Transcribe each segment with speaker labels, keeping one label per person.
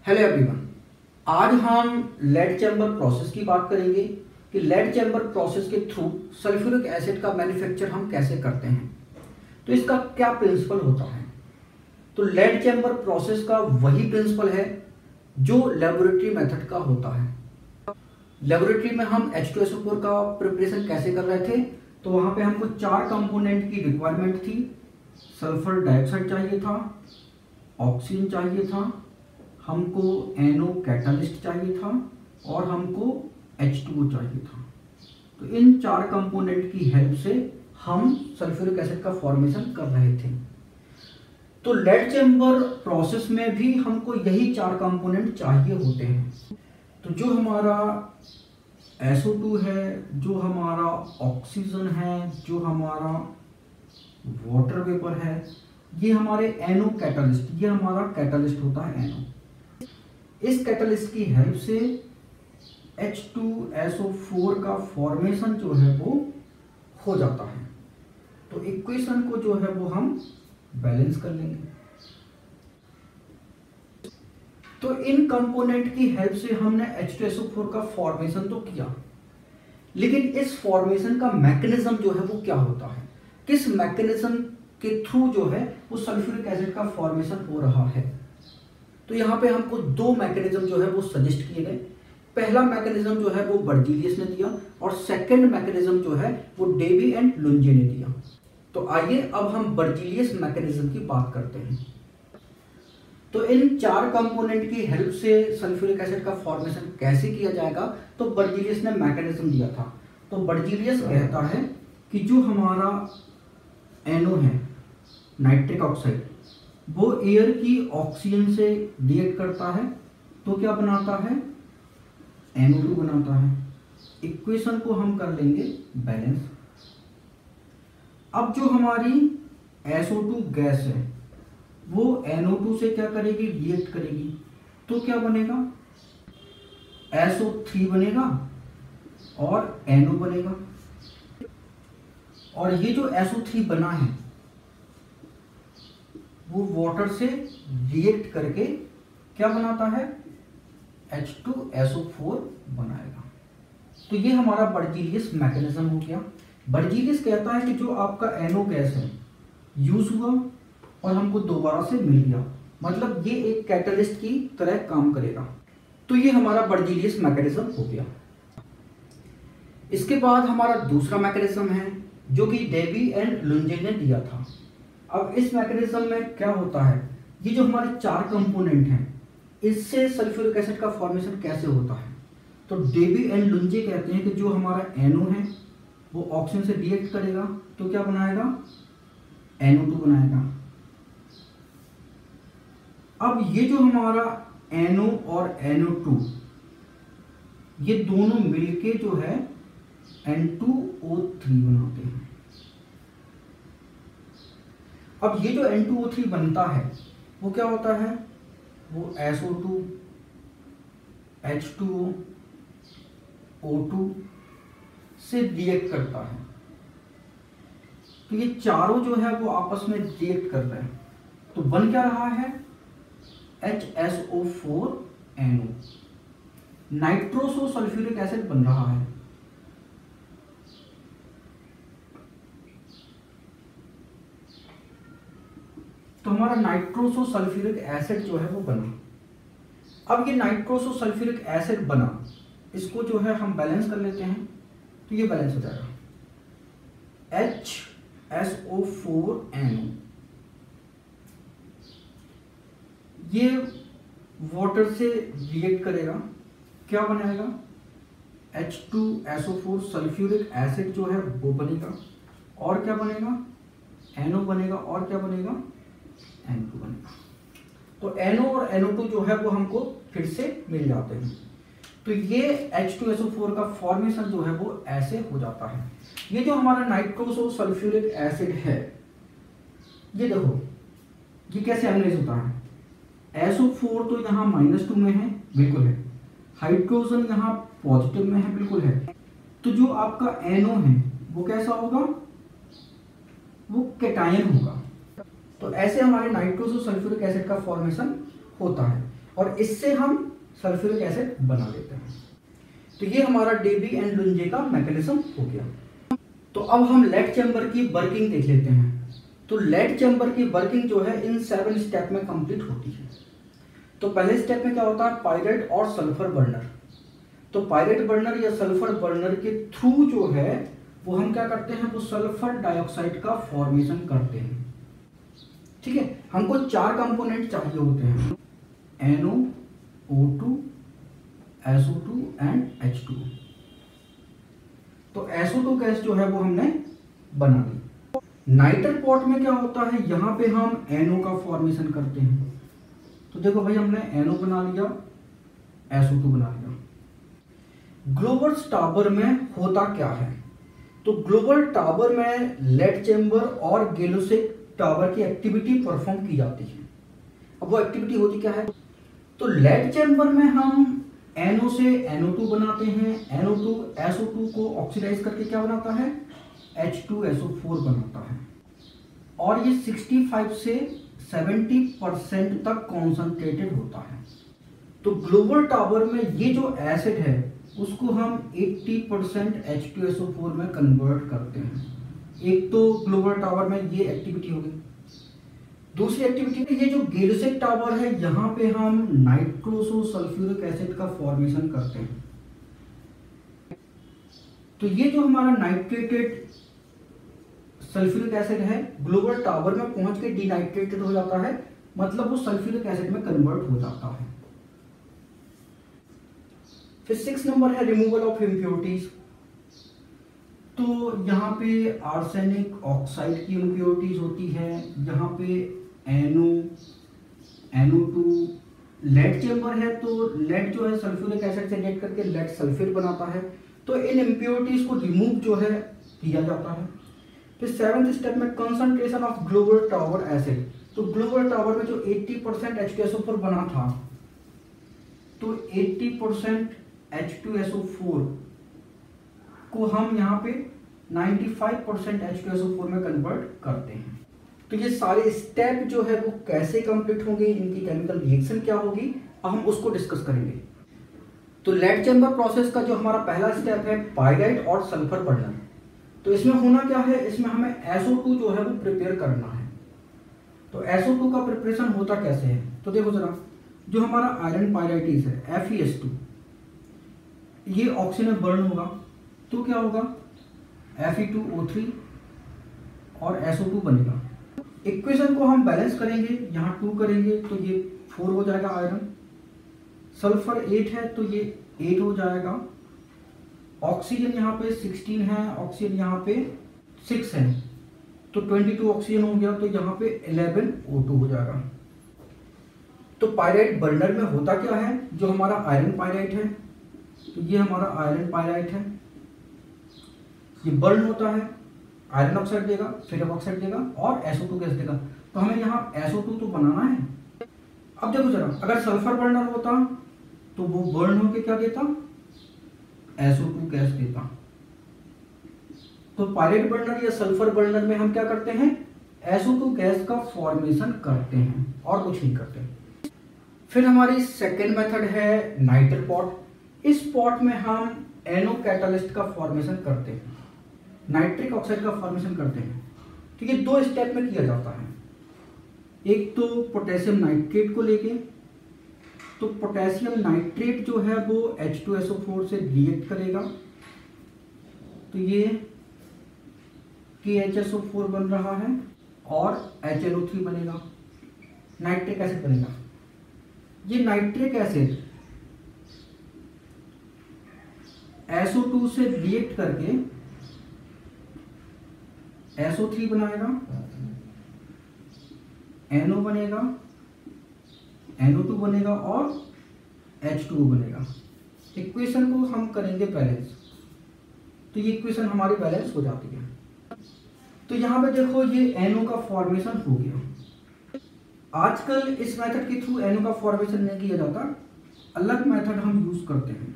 Speaker 1: Hello everyone, आज हम lead chamber process की बात करेंगे कि लेड चैम्बर प्रोसेस के थ्रू सल्फ्यूरिक एसिड का मैन्युफैक्चर हम कैसे करते हैं। तो इसका क्या प्रिंसिपल होता है। तो लेड चैम्बर प्रोसेस का वही प्रिंसिपल है जो लेबोरेटरी मेथड का होता है। लेबोरेटरी में हम H2SO4 का प्रिपरेशन कैसे कर रहे थे, तो वहां पे हमको 4 कंपोनेंट की रिक्वायरमेंट थी। सल्फर डाइऑक्साइड चाहिए था, ऑक्सीजन चाहिए था, हमको NO कैटालिस्ट चाहिए था और हमको H2O चाहिए था। तो इन 4 कंपोनेंट की हेल्प से हम सल्फ्यूरिक एसिड का फॉर्मेशन कर रहे थे। तो लेड चैम्बर प्रोसेस में भी हमको यही 4 कंपोनेंट चाहिए होते हैं। तो जो हमारा SO2 है, जो हमारा ऑक्सीजन है, जो हमारा वाटर वेपर है, ये हमारे NO कैटालिस्ट, ये हमारा कैटालिस्ट होता है NO। इस कैटालिस्ट की हेल्प से H2SO4 का फॉर्मेशन जो है वो हो जाता है। तो इक्वेशन को जो है वो हम बैलेंस कर लेंगे। तो इन कंपोनेंट की हेल्प से हमने H2SO4 का फॉर्मेशन तो किया, लेकिन इस फॉर्मेशन का मैकेनिज्म जो है वो क्या होता है, किस मैकेनिज्म के थ्रू जो है वो सल्फ्यूरिक एसिड का फॉर्मेशन हो रहा है। तो यहाँ पे हमको 2 मैकेनिज्म जो है वो सजेस्ट किए गए। पहला मैकेनिज्म जो है वो बर्जीलियस ने दिया और सेकंड मैकेनिज्म जो है वो डेवी एंड लुंजे ने दिया। तो आइए अब हम बर्जीलियस मैकेनिज्म की बात करते हैं। तो इन 4 कंपोनेंट की हेल्प से सल्फ्यूरिक एसिड का फॉर्मेशन कैसे किया जाएगा, तो बर्जीलियस ने मैकेनिज्म दिया था। तो बर्जीलियस कहता है कि जो हमारा NO है, नाइट्रिक ऑक्साइड, वो एयर की ऑक्सीजन से रिएक्ट करता है तो क्या बनाता है, NO2 बनाता है। इक्वेशन को हम कर लेंगे बैलेंस। अब जो हमारी SO2 गैस है वो NO2 से क्या करेगी, रिएक्ट करेगी। तो क्या बनेगा, SO3 बनेगा और NO बनेगा। और ये जो SO3 बना है वो वाटर से रिएक्ट करके क्या बनाता है, H2SO4 बनाएगा। तो ये हमारा बर्जीलियस मैकेनिज्म हो गया। बर्जीलियस कहता है कि जो आपका NO गैस है यूज हुआ और हमको दोबारा से मिल गया, मतलब ये एक कैटलिस्ट की तरह काम करेगा। तो ये हमारा बर्जीलियस मैकेनिज्म हो गया। इसके बाद हमारा दूसरा मैकेनिज्म है जो कि डेवी एंड लुंजे ने दिया था। अब इस मैकेनिज्म में क्या होता है, ये जो हमारे 4 कंपोनेंट हैं इससे सल्फ्यूरिक एसिड का फॉर्मेशन कैसे होता है। तो डेवी एंड लुंजे कहते हैं कि जो हमारा NO है वो ऑक्सीजन से रिएक्ट करेगा तो क्या बनाएगा, NO2 बनाएगा। अब ये जो हमारा NO और NO2 ये दोनों मिलके जो है N2O3 बनाते हैं। अब ये जो N2O3 बनता है वो क्या होता है, वो SO2, H2O, O2 से रिएक्ट करता है। तो ये चारों जो है वो आपस में रिएक्ट कर रहे हैं। तो बन क्या रहा है, HSO4NO, नाइट्रोसो सल्फ्यूरिक एसिड बन रहा है। तो हमारा नाइट्रोसो सल्फ्यूरिक एसिड जो है वो बना। अब ये नाइट्रोसो सल्फ्यूरिक एसिड बना, इसको जो है हम बैलेंस कर लेते हैं। तो ये बैलेंस हो जाएगा HSO4NO, ये वाटर से रिएक्ट करेगा, क्या बनाएगा, H2SO4 सल्फ्यूरिक एसिड जो है वो बनेगा और क्या बनेगा, NO बनेगा और क्या बनेगा, N2 बनेगा। तो NO और NO2 जो है वो हमको फिर से मिल जाते हैं। तो ये H2SO4 का फॉर्मेशन जो है वो ऐसे हो जाता है। ये जो हमारा नाइट्रोसो सल्फ्यूरिक एसिड है, ये देखो ये कैसे एनालाइज होता है। SO4 तो यहाँ -2 में है, बिल्कुल है। हाइड्रोजन यहाँ पॉजिटिव में है, बिल्कुल है। तो जो आपका NO है वो कैसा होगा, वो कैटायन होगा। तो ऐसे हमारे नाइट्रोसो सल्फ्यूरिक एसिड का फॉर्मेशन होता है। और इससे हम सल्फ्यूरिक एसिड बना लेते हैं। तो ये हमारा डेबी एंड लुंजे का मैकेनिज्म हो गया। तो अब हम लेड चैम्बर की वर्किंग देख लेते हैं। तो लेड चैम्बर की वर्किंग जो है इन 7 स्टेप में कंप्लीट होती है। तो पहले स्टेप में क्या होता है, पायरेट और सल्फर बर्नर। तो पायरेट बर्नर या सल्फर बर्नर के थ्रू जो है वो हम क्या करते हैं, वो सल्फर डाइऑक्साइड का फॉर्मेशन करते हैं। ठीक है, हमको 4 कंपोनेंट चाहिए होते हैं, NO, O2, SO2 and H2। तो SO2 गैस जो है वो हमने बना ली। नाइटर पॉट में क्या होता है, यहाँ पे हम NO का फॉर्मेशन करते हैं। तो देखो भाई, हमने NO बना लिया, SO2 बना लिया। ग्लोबल टावर में होता क्या है, तो ग्लोबल टावर में लेड चेम्बर और गैलोसिक टावर की एक्टिविटी परफॉर्म की जाती है। अब वो एक्टिविटी होती क्या है, तो लेड चेम्बर में हम NO से NO2 बनाते हैं, NO2 SO2 को ऑक्सीडाइज करके क्या बनाता है, H2SO4 बनाता है, और ये 65 से 70% तक कॉन्सेंट्रेटेड होता है। तो ग्लोबल टावर में ये जो एसिड है उसको हम 80% H2SO4 में कन्वर्ट करते हैं। एक तो ग्लोबल टावर में ये एक्टिविटी होगी। दूसरी एक्टिविटी में ये जो गैलोसिक टावर है, यहाँ पे हम नाइट्रोसो सल्फ्यूरिक एसिड का फॉर्मेशन करते हैं। तो ये जो हमारा नाइट्रेटेड सल्फ्यूरिक एसिड है ग्लोबल टावर में पहुंच के डीनाइट्रेटेड हो जाता है, मतलब वो सल्फ्यूरिक एसिड में कन्वर्ट हो जाता है। फिर 6 नंबर है रिमूवल ऑफ इम्प्योरिटीज। तो यहाँ पे आर्सेनिक ऑक्साइड की इम्प्योरिटीज होती है, यहाँ पे NO, NO2, लेड चेम्बर है तो लेड जो है सल्फ्यूरिक एसिड से रिएक्ट करके लेड सल्फेट बनाता है। तो इन इम्प्योरिटीज को रिमूव जो है किया जाता है। फिर 7th स्टेप में concentration of Glover tower acid. तो ग्लोबल टावर में जो 80% H2SO4 बना था, तो 80% H2SO4 को हम यहाँ पे 95% H2SO4 में कन्वर्ट करते हैं। तो ये सारे स्टेप जो है वो कैसे कंप्लीट होंगे, इनकी केमिकल रिएक्शन क्या होगी, हम उसको डिस्कस करेंगे। तो लेड चैम्बर प्रोसेस का जो हमारा पहला स्टेप है पायराइट और सल्फर बर्नर। तो इसमें होना क्या है, इसमें हमें SO2 जो है वो प्रिपेयर करना है। तो SO2 का प्रिपरेशन होता कैसे है, तो देखो जरा, जो हमारा आयरन पायराइटिस है FeS2, ये ऑक्सीजन में बर्न होगा तो क्या होगा, Fe2O3 और SO2 बनेगा। इक्वेशन को हम बैलेंस करेंगे, यहाँ 2 करेंगे तो ये 4 हो जाएगा आयरन। सल्फर 8 है तो ये 8 हो जाएगा। ऑक्सीजन यहाँ पे 16 है, ऑक्सीजन यहाँ पे 6 है, तो 22 ऑक्सीजन हो गया, तो यहाँ पे 11 O2 हो जाएगा। तो पायराइट बर्नर में होता क्या है, जो हमारा आयरन पायराइट है, तो ये हमारा आयरन पायराइट है, ये बर्न होता है, आयरन ऑक्साइड देगा, फेरस ऑक्साइड देगा और SO2 गैस देगा। तो हमें यहाँ SO2 तो बनाना है। अब देखो जरा, अगर सल्फर बर्नर होता तो वो बर्न होके क्या देता, SO2 गैस देता। तो पायरेट बर्नर या सल्फर बर्नर में हम क्या करते हैं, SO2 गैस का फॉर्मेशन करते हैं और कुछ नहीं करते। फिर हमारी सेकेंड मेथड है नाइटर पॉट। इस पॉट में हम NO कैटालिस्ट का फॉर्मेशन करते हैं, नाइट्रिक ऑक्साइड का फॉर्मेशन करते हैं। ठीक है, 2 स्टेप में किया जाता है। एक तो पोटेशियम नाइट्रेट को लेके, तो पोटेशियम नाइट्रेट जो है वो H2SO4 से रिएक्ट करेगा, तो ये KHSO4 बन रहा है और HNO3 बनेगा, नाइट्रिक एसिड बनेगा। ये नाइट्रिक एसिड SO2 से रिएक्ट करके SO3 बनाएगा, NO बनेगा, NO2 बनेगा और H2O बनेगा। इक्वेशन को हम करेंगे बैलेंस, तो ये इक्वेशन हमारी बैलेंस हो जाती है। तो यहाँ पे देखो ये NO का फॉर्मेशन हो गया। आजकल इस मेथड के थ्रू NO का फॉर्मेशन नहीं किया जाता, अलग मेथड हम यूज करते हैं।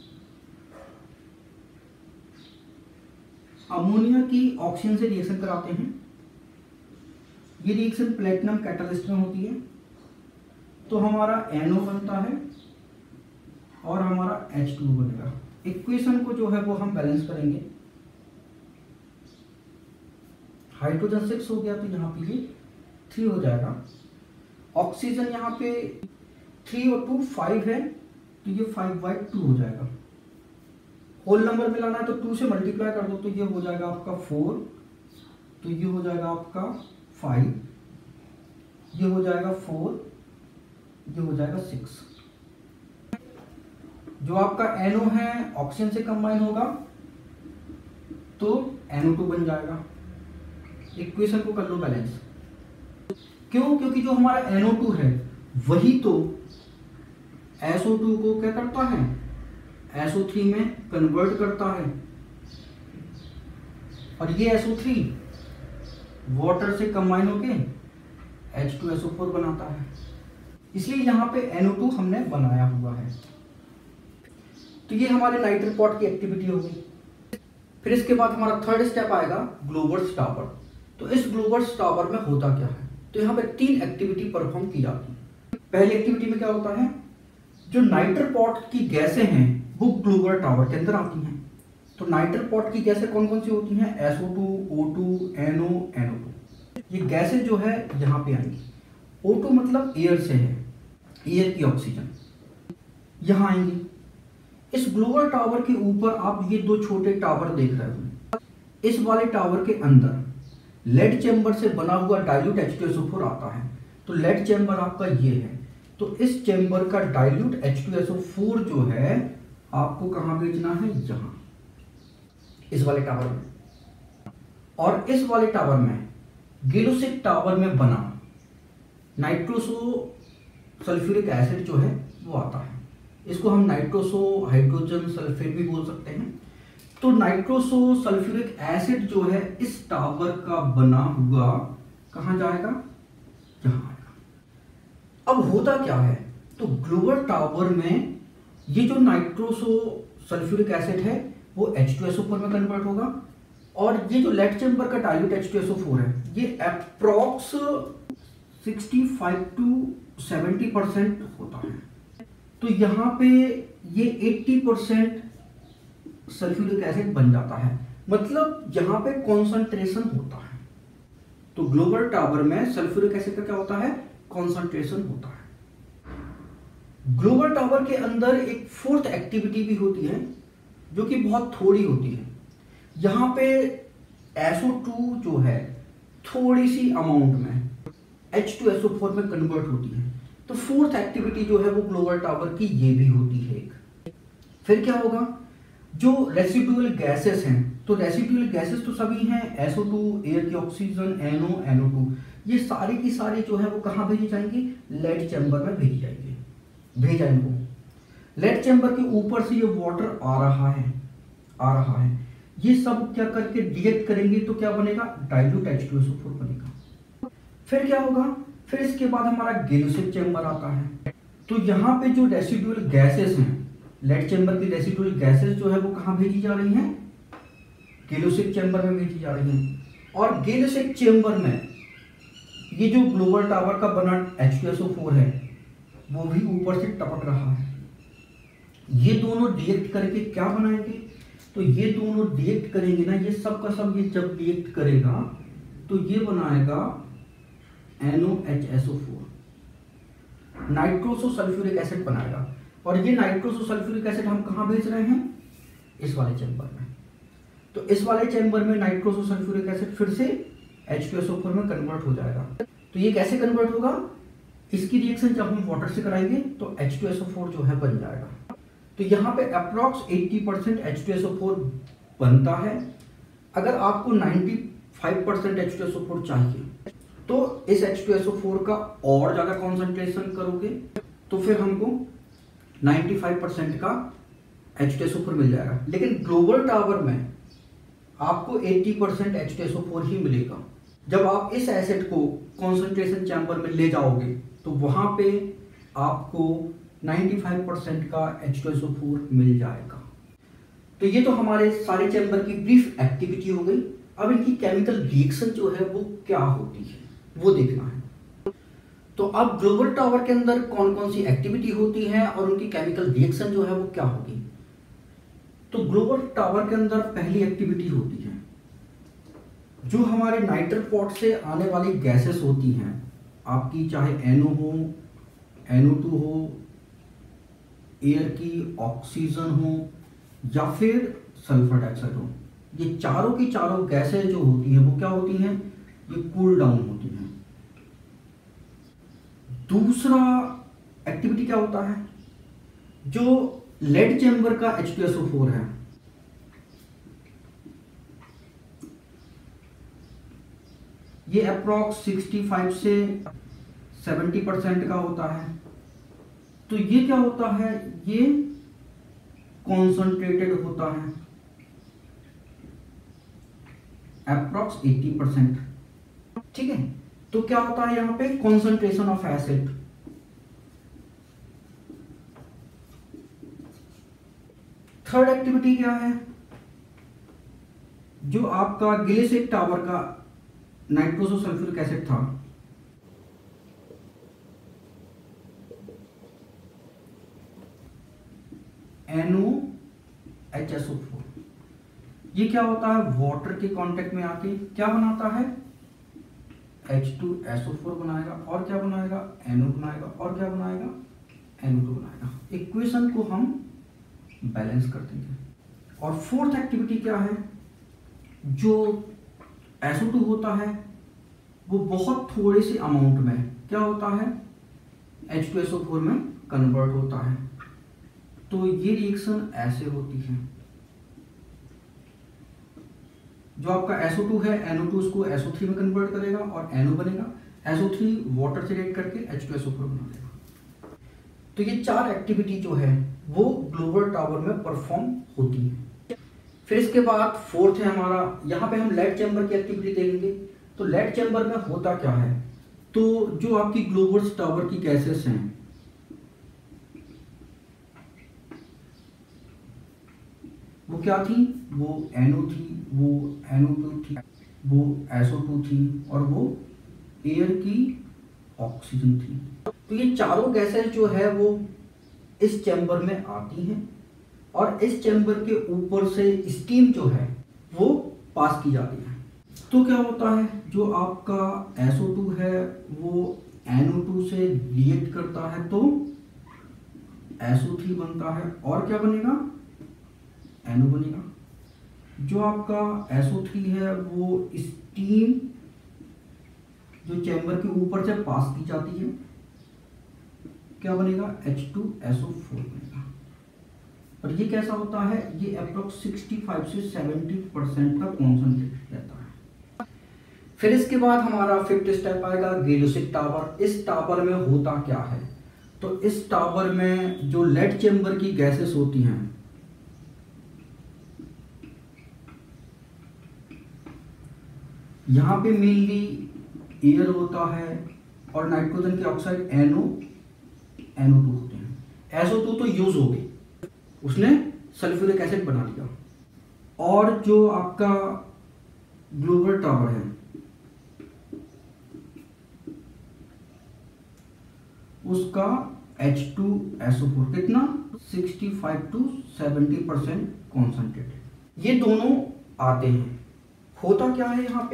Speaker 1: अमोनिया की ऑक्सीजन से रिएक्शन कराते हैं। ये रिएक्शन प्लेटिनम कैटालिस्ट में होती है। तो हमारा NO बनता है और हमारा H2 बनेगा। इक्वेशन को जो है वो हम बैलेंस करेंगे। हाइड्रोजन 6 हो गया तो यहाँ पे ये 3 हो जाएगा। ऑक्सीजन यहाँ पे 3 और 2 5 है तो ये 5/2 हो जाएगा। होल नंबर मिलाना है तो 2 से मल्टीप्लाई कर दो तो ये हो जाएगा आपका 4, तो ये हो जाएगा आपका 5, ये हो जाएगा 4, ये हो जाएगा 6। जो आपका NO है ऑक्सीजन से कंबाइन होगा तो NO2 बन जाएगा। इक्वेशन को कर लो बैलेंस। क्यों? क्योंकि जो हमारा NO2 है वही तो SO2 को क्या करता है, SO3 में कन्वर्ट करता है, और ये SO3 वाटर से कंबाइन होके H2SO4 बनाता है, इसलिए यहाँ पे NO2 हमने बनाया हुआ है। तो ये हमारे नाइट्रेट पॉट की एक्टिविटी होगी। फिर इसके बाद हमारा थर्ड स्टेप आएगा ग्लोबर्स टावर। तो इस ग्लोबर्स टावर में होता क्या है? तो यहाँ पे 3 एक्टिविटी परफॉर्म की जाती है। पहली एक्टिविटी में क्या होता है, जो नाइट्रेट पॉट की गैसें हैं वो ग्लोबर टावर के अंदर आती हैं। तो नाइट्रेट पॉट की गैसें कौन कौन सी होती हैं? SO2, O2, NO, NO2। ये गैसें जो है यहाँ पे आएंगी। O2 मतलब एयर से है, एयर की ऑक्सीजन यहाँ आएंगी। इस ग्लोबर टावर के ऊपर आप ये 2 छोटे टावर देख रहे हो। इस वाले टावर के अंदर लेड चैम्बर से बना हुआ डाइल्यूट H2SO4 आता है। तो लेड चैम्बर आपका ये है, तो इस चैम्बर का डाइल्यूट H2SO4 जो है आपको कहाँ भेजना है? यहाँ, इस वाले टावर में। और इस वाले टावर में गिलोसिक टावर में बना नाइट्रोसो सल्फ्यूरिक एसिड जो है वो आता है। इसको हम नाइट्रोसो हाइड्रोजन सल्फेट भी बोल सकते हैं। तो नाइट्रोसो सल्फ्यूरिक एसिड जो है इस टावर का बना हुआ कहाँ जाएगा? यहाँ आएगा। अब होता क्या है, तो ग्लोबल टावर में ये जो नाइट्रोसो सल्फ्यूरिक एसिड है वो H2SO4 में कन्वर्ट होगा, और ये जो लेड चैम्बर का डाइल्यूट H2SO4 है ये अप्रॉक्स 65 to 70% होता है। तो यहाँ पे ये 80% सल्फ्यूरिक एसिड बन जाता है, मतलब यहाँ पे कॉन्सेंट्रेशन होता है। तो ग्लोबल टावर में सल्फ्यूरिक एसिड का क्या होता है? कॉन्सेंट्रेशन होता है। ग्लोबल टावर के अंदर एक फोर्थ एक्टिविटी भी होती है जो कि बहुत थोड़ी होती है। यहाँ पे SO2 जो है थोड़ी सी अमाउंट में H2SO4 में कन्वर्ट होती है। तो फोर्थ एक्टिविटी जो है वो ग्लोबल टावर की ये भी होती है एक। फिर क्या होगा, जो रेसिडुअल गैसेस हैं, तो रेसिडुअल गैसेस तो सभी हैं, SO2, एयर की ऑक्सीजन, NO, NO2, ये सारी की सारी जो है वो कहाँ भेजी जाएंगी? लेड चैम्बर में भेजी जाएंगी। भेजा इनको लेड चैम्बर के ऊपर से ये वाटर आ रहा है, ये सब क्या करके रिएक्ट करेंगे तो क्या बनेगा? डाइल्यूट H2SO4 बनेगा। फिर क्या होगा? फिर इसके बाद हमारा गिलोसिक चैम्बर आता है। तो यहाँ पे जो रेसिडुअल गैसेस हैं, लेड चैम्बर की रेसिडुअल गैसेस जो है वो कहाँ भेजी जा रही हैं? गिलोसिक चैम्बर में भेजी जा रही हैं। और गिलोसिक चैम्बर में ये जो ग्लोबल टावर का बना H2SO4 है वो भी ऊपर से टपक रहा है। ये दोनों रिएक्ट करके क्या बनाएंगे? तो ये दोनों रिएक्ट करेंगे ना, ये सब का सब, ये जब रिएक्ट करेगा तो ये बनाएगा NOHSO4, नाइट्रोसो सल्फ्यूरिक एसिड बनाएगा। और ये नाइट्रोसो सल्फ्यूरिक एसिड हम कहाँ भेज रहे हैं? इस वाले चैम्बर में। तो इस वाले चैम्बर में नाइट्रोसो सल्फ्यूरिक एसिड फिर से H2SO4 में कन्वर्ट हो जाएगा। तो ये कैसे कन्वर्ट होगा? इसकी रिएक्शन जब हम वाटर से कराएंगे तो H2SO4 जो है बन जाएगा। तो यहाँ पे अप्रॉक्स 80% H2SO4 बनता है। अगर आपको 95% H2SO4 चाहिए तो इस H2SO4 का और ज्यादा कॉन्सेंट्रेशन करोगे तो फिर हमको 95% का H2SO4 मिल जाएगा। लेकिन ग्लोबल टावर में आपको 80% H2SO4 ही मिलेगा। जब आप इस एसिड को कॉन्सेंट्रेशन चैम्बर में ले जाओगे तो वहां पे आपको 95% का H2SO4 मिल जाएगा। तो ये तो हमारे सारे चैम्बर की ब्रीफ एक्टिविटी हो गई। अब इनकी केमिकल रिएक्शन जो है वो क्या होती है वो देखना है। तो अब ग्लोबल टावर के अंदर कौन कौन सी एक्टिविटी होती है और उनकी केमिकल रिएक्शन जो है वो क्या होगी। तो ग्लोबल टावर के अंदर पहली एक्टिविटी होती है जो हमारे नाइट्रल पॉट से आने वाली गैसेस होती हैं, आपकी चाहे NO हो, NO2 हो, एयर की ऑक्सीजन हो या फिर सल्फर डाइऑक्साइड हो, ये चारों की चारों गैसें जो होती हैं वो क्या होती हैं, ये कूल डाउन होती हैं। दूसरा एक्टिविटी क्या होता है, जो लेड चैम्बर का H2SO4 है, ये अप्रॉक्स 65 से 70% का होता है। तो ये क्या होता है, ये कॉन्संट्रेटेड होता है अप्रॉक्स 80%। ठीक है, तो क्या होता है यहां पे concentration of acid. Third activity क्या है, जो आपका गिलिसिक टावर का नाइट्रोसो सल्फ्यूरिक एसिड था, NOHSO4, ये क्या होता है, वाटर के कांटेक्ट में आके क्या बनाता है, H2SO4 बनाएगा और क्या बनाएगा, NO बनाएगा और क्या बनाएगा, NO2 बनाएगा। इक्वेशन को हम बैलेंस कर देंगे। और फोर्थ एक्टिविटी क्या है, जो SO2 होता है वो बहुत थोड़े से अमाउंट में क्या होता है, H2SO4 में कन्वर्ट होता है। तो ये रिएक्शन ऐसे होती है, जो आपका SO2 है, NO2 उसको SO3 में कन्वर्ट करेगा और NO बनेगा, SO3 वाटर से रिएक्ट करके H2SO4 बना देगा। तो ये चार एक्टिविटी जो है वो ग्लोबल टावर में परफॉर्म होती है। फिर इसके बाद फोर्थ है हमारा, यहाँ पे हम लेड चैम्बर की एक्टिविटी देखेंगे। तो लेड चैम्बर में होता क्या है, तो जो आपकी ग्लोबल टावर की गैसेस हैं, वो क्या थी, वो NO थी, वो NO2 थी, वो SO2 थी और वो एयर की ऑक्सीजन थी। तो ये चारों गैसेस जो है वो इस चैम्बर में आती हैं और इस चैम्बर के ऊपर से स्टीम जो है वो पास की जाती है। तो क्या होता है, जो आपका SO2 है वो NO2 से रिएक्ट करता है तो SO3 बनता है और क्या बनेगा, NO बनेगा। जो आपका SO3 है वो स्टीम जो चैम्बर के ऊपर से पास की जाती है, क्या बनेगा, H2SO4 बनेगा। और ये कैसा होता है, ये अप्रोक्स 65 से 70% का कॉन्सेंट्रेट रहता है। फिर इसके बाद हमारा फिफ्थ स्टेप आएगा गिलिसिक टावर। इस टावर में होता क्या है, तो इस टावर में जो लेड चैम्बर की गैसेस होती हैं, यहाँ पे मेनली एयर होता है और नाइट्रोजन के ऑक्साइड NO2 होते हैं। SO2 तो यूज हो गई, उसने सल्फ्यूरिक एसिड बना दिया। और जो आपका ग्लोबल टावर है उसका H2SO4 कितना, 65 to 70% कॉन्सेंट्रेटेड। ये दोनों आते हैं। होता क्या है यहाँ पे,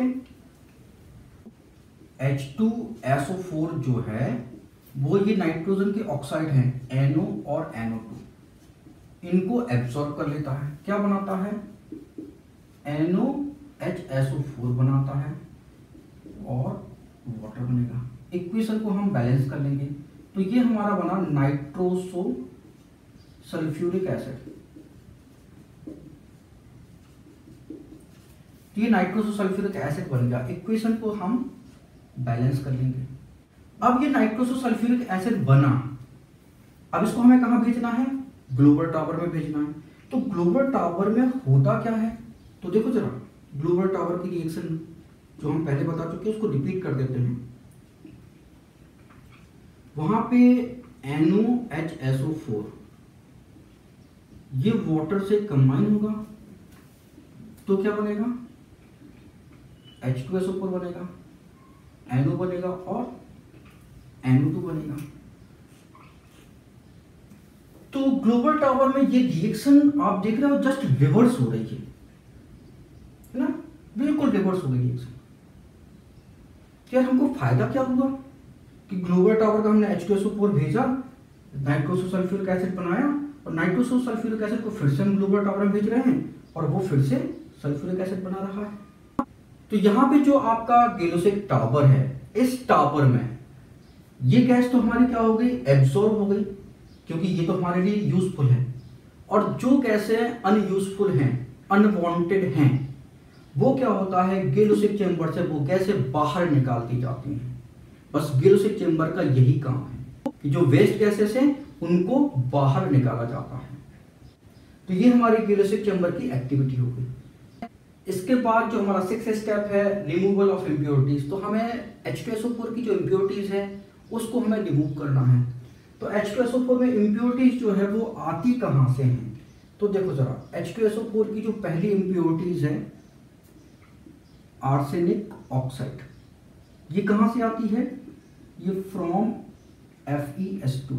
Speaker 1: H2SO4 जो है वो ये नाइट्रोजन के ऑक्साइड हैं NO और NO2, इनको एब्सॉर्ब कर लेता है, क्या बनाता है, NOHSO4 बनाता है और वाटर बनेगा। इक्वेशन को हम बैलेंस कर लेंगे तो ये हमारा बना नाइट्रोसो सल्फ्यूरिक एसिड। ये नाइट्रोसो सल्फ्यूरिक एसिड बन गया। इक्वेशन को हम बैलेंस कर लेंगे। अब ये नाइट्रोसो सल्फ्यूरिक एसिड बना, अब इसको हमें कहां भेजना है, ग्लोबल टावर में भेजना है। तो ग्लोबल टावर में होता क्या है, तो देखो जरा ग्लोबल टावर की रिएक्शन जो हम पहले बता चुके हैं उसको रिपीट कर देते हैं। वहां पे NOHSO4 ये वाटर से कंबाइन होगा तो क्या बनेगा, H2SO4 बनेगा, NO बनेगा और NO2 बनेगा। तो ग्लोबल टावर में ये रिएक्शन आप देख रहे हो जस्ट रिवर्स हो रही है ना, बिल्कुल रिवर्स हो गई रिएक्शन। यार हमको फायदा क्या हुआ कि ग्लोबल टावर का हमने H2SO4 भेजा, नाइट्रोसो सल्फ्यूरिक एसिड बनाया, और नाइट्रोसो सल्फ्यूरिक एसिड को फिर से हम ग्लोबल टावर में भेज रहे हैं और वो फिर से सल्फ्यूरिक एसिड बना रहा है। तो यहाँ पे जो आपका गैलोसिक टावर है, इस टावर में ये गैस तो हमारी क्या हो गई, एब्जॉर्ब हो गई, क्योंकि ये तो हमारे लिए यूजफुल है। और जो गैसें अनयूजफुल हैं, अनवांटेड हैं, वो क्या होता है, गैलोसिक चेंबर से वो गैसें बाहर निकाल दी जाती हैं। बस गैलोसिक चेंबर का यही काम है कि जो वेस्ट गैसेस हैं उनको बाहर निकाला जाता है। तो ये हमारी गैलोसिक चेंबर की एक्टिविटी हो गई। इसके बाद जो हमारा 6th स्टेप है, रिमूवल ऑफ इम्प्योरिटीज। तो हमें H2SO4 की जो इम्प्योरिटीज है उसको हमें रिमूव करना है। तो H2SO4 में इम्प्योरिटीज जो है वो आती कहाँ से हैं, तो देखो जरा, H2SO4 की जो पहली इम्प्योरिटीज है आर्सेनिक ऑक्साइड, ये कहाँ से आती है, ये फ्रॉम FeS2।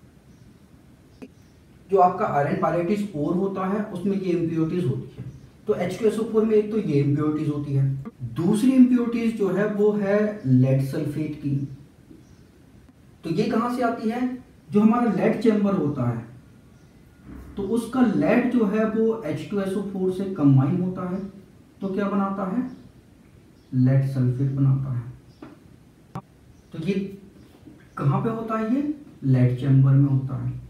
Speaker 1: जो आपका आयरन पायरेटिस ओर होता है उसमें ये इम्प्योरिटीज होती है। तो H2SO4 में एक तो ये इम्प्योरिटीज होती है, दूसरी इम्प्योरिटीज जो है वो है लेड सल्फेट की। तो ये कहां से आती है, जो हमारा लेड चेंबर होता है तो उसका लेड जो है वो H2SO4 से कंबाइन होता है, तो क्या बनाता है, लेड सल्फेट बनाता है। तो ये कहां पे होता है, ये लेड चेंबर में होता है।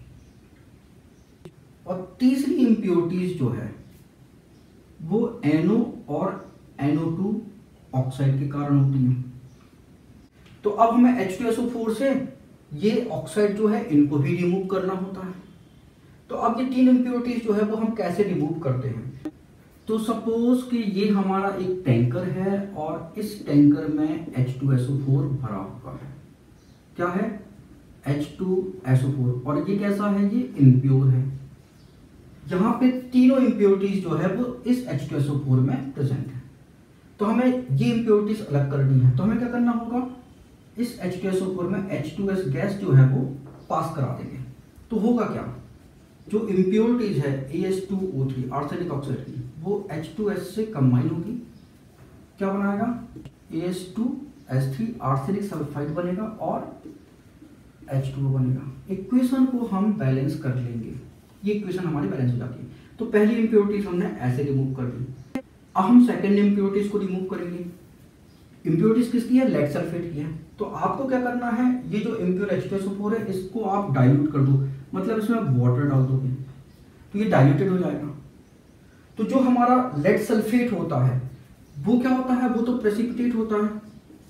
Speaker 1: और तीसरी इम्प्योरिटीज जो है वो NO और NO2 ऑक्साइड के कारण होती हैं। तो अब हमें H2SO4 से ये ऑक्साइड जो है इनको भी रिमूव करना होता है। तो अब ये तीन इम्प्योरिटीज जो है वो हम कैसे रिमूव करते हैं। तो सपोज कि ये हमारा एक टैंकर है और इस टैंकर में H2SO4 भरा हुआ है, क्या है, H2SO4, और ये कैसा है, ये इम्प्योर है। यहाँ पे तीनों इम्प्योरिटीज जो है वो इस H2SO4 में प्रेजेंट है। तो हमें ये इम्प्योरिटीज अलग करनी है। तो हमें क्या करना होगा, इस H2SO4 में H2S गैस जो है वो पास करा देंगे। तो होगा क्या, जो इम्प्योरिटीज है AS2O3 आर्सेनिक ऑक्साइड की, वो H2S से कंबाइन होगी, क्या बनाएगा, AS2S3 आर्सेनिक सल्फाइड बनेगा और H2O बनेगा। इक्वेशन को हम बैलेंस कर लेंगे, ये इक्वेशन हमारी बैलेंस हो जाती है। तो पहली इम्प्योरिटीज हमने ऐसे रिमूव कर दी। अब हम सेकंड इम्प्योरिटीज को रिमूव करेंगे। इम्प्योरिटीज किसकी है, लेड सल्फेट की है। तो आपको क्या करना है, ये जो इम्प्योर H2SO4 है इसको आप डाइल्यूट कर दो, मतलब इसमें वाटर डाल दोगे तो ये डाइल्यूटेड हो जाएगा। तो जो हमारा लेड सल्फेट होता है वो क्या होता है, वो तो प्रेसिपिटेट होता है,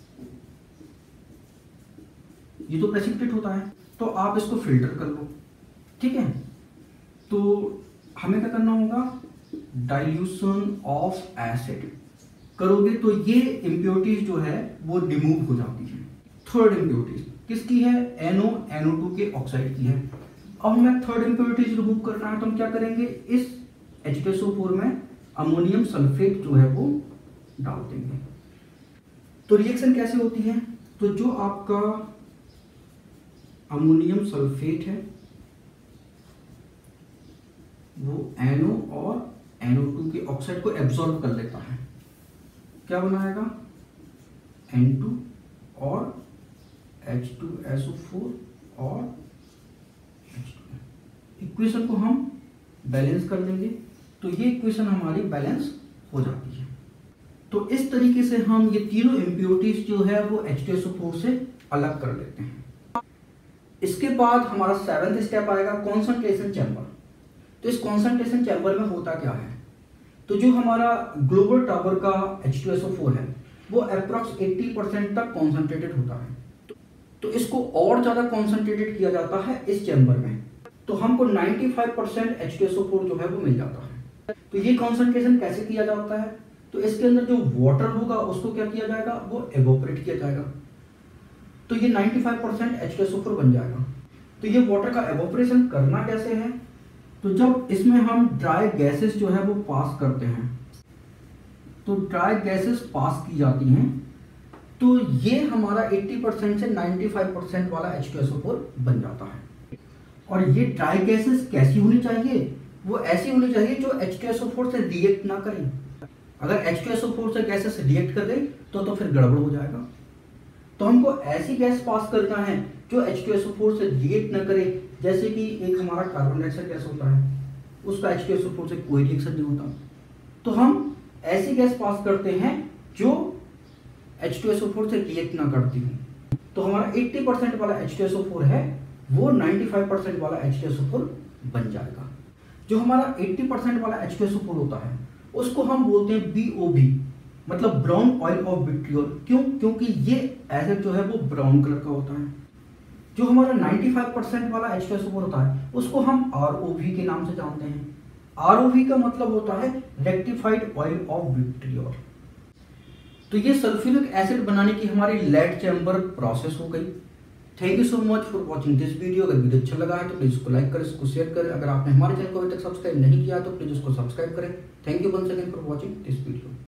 Speaker 1: ये तो प्रेसिपिटेट होता है। तो आप इसको फिल्टर कर लो, ठीक है। तो हमें क्या करना होगा, डाइल्यूशन ऑफ एसिड करोगे तो ये इम्प्योरिटीज जो है वो रिमूव हो जाती है। थर्ड इम्प्योरिटीज किसकी है, NO NO2 के ऑक्साइड की है। अब हमें थर्ड इम्प्योरिटीज रिमूव करना है, तो हम क्या करेंगे, इस H2SO4 में अमोनियम सल्फेट जो है वो डाल देंगे। तो रिएक्शन कैसे होती है, तो जो आपका अमोनियम सल्फेट है वो NO और NO2 के ऑक्साइड को एब्जॉर्ब कर लेता है, क्या बनाएगा, N2 और H2SO4 और H2। इक्वेशन को हम बैलेंस कर लेंगे, तो ये इक्वेशन हमारी बैलेंस हो जाती है। तो इस तरीके से हम ये तीनों इम्प्योरिटीज जो है वो H2SO4 से अलग कर लेते हैं। इसके बाद हमारा 7th स्टेप आएगा, कॉन्संट्रेशन चैम्बर। तो इस कॉन्संट्रेशन चैम्बर में होता क्या है, तो जो हमारा ग्लोबल टावर का H2SO4 है वो अप्रॉक्स 80% तक कॉन्संट्रेटेड होता है। तो इसको और ज़्यादा कॉन्संट्रेटेड किया जाता है इस चैम्बर में, तो हमको 95% H2SO4 जो है वो मिल जाता है। तो ये कॉन्संट्रेशन कैसे किया जाता है, तो इसके अंदर जो वाटर होगा उसको क्या किया जाएगा, वो एवोपरेट किया जाएगा, तो ये 95% H2SO4 बन जाएगा। तो ये वाटर का एवोपरेशन करना कैसे है, तो जब इसमें हम ड्राई गैसेस जो है वो पास करते हैं, तो ड्राई गैसेस पास की जाती हैं तो ये हमारा 80% से 95% वाला H2SO4 बन जाता है। और ये ड्राई गैसेस कैसी होनी चाहिए? वो ऐसी होनी चाहिए जो H2SO4 से रिएक्ट ना करें। अगर H2SO4 से गैसेस रिएक्ट कर गई तो फिर गड़बड़ हो जाएगा। तो हमको ऐसी गैस पास करना है जो H2SO4 से रिएक्ट ना करे। जैसे कि एक हमारा कार्बन डाइऑक्साइड गैस होता है, उसका H2SO4 से कोई रिएक्शन नहीं होता। तो हम ऐसी गैस पास करते हैं जो H2SO4 से रिएक्ट ना करती हो। तो हमारा 80% वाला H2SO4 है वो 95% वाला H2SO4 बन जाएगा। जो हमारा 80% वाला H2SO4 होता है उसको हम बोलते हैं BOB, मतलब ब्राउन ऑयल ऑफ विट्रियोल। क्यों? क्योंकि ये एसिड जो है वो ब्राउन कलर का होता है। जो हमारा 95% वाला H2SO4 होता है उसको हम ROV के नाम से जानते हैं। ROV का मतलब होता है रेक्टिफाइड ऑयल ऑफ विट्रियोल। तो ये सल्फ्यूरिक एसिड बनाने की हमारी लेड चैम्बर प्रोसेस हो गई। Thank you so much for watching this video. अगर वीडियो अच्छा लगा है तो प्लीज इसको लाइक करें, इसको शेयर करें। अगर आपने हमारे चैनल को अभी तक सब्सक्राइब नहीं किया तो प्लीज उसको सब्सक्राइब करें। Thank you once again for watching this video.